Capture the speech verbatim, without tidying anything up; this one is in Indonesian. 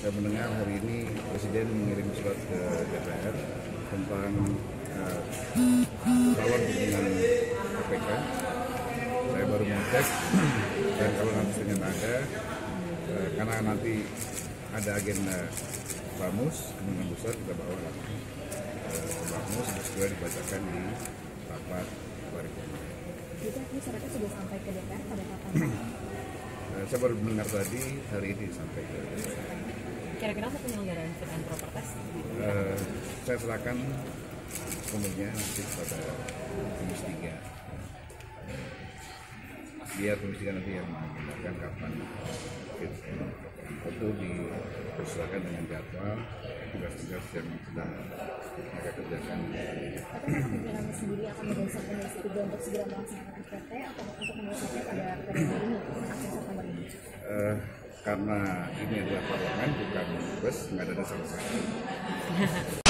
saya mendengar hari ini Presiden mengirim surat ke D P R tentang uh, calon pimpinan K P K. Saya baru mengecek dan kalau nanti ternyata ada, uh, karena nanti ada agenda Bamus, kemungkinan besar kita bawa langsung uh, Bamus segera dibacakan di rapat paripurna. Jadi masyarakat sudah sampai ke D P R pada kapan? uh, saya baru mendengar tadi hari ini sampai ke D P R. Kira-kira untuk penyelenggaraan fit and proper test? Uh, saya serahkan sepenuhnya nanti kepada Komisi tiga. Biar Komisi tiga nanti yang menentukan kapan fit and proper. Itu disesuaikan dengan jadwal tugas-tugas yang sedang mereka kerjakan. Apakah pimpinannya sendiri akan mendesak Komisi tiga untuk segera melaksanakan S P T atau untuk mendesaknya pada periode ini, akhir September ini? Uh, karena ini adalah parlemen bukan bus, nggak ada dasar-dasar.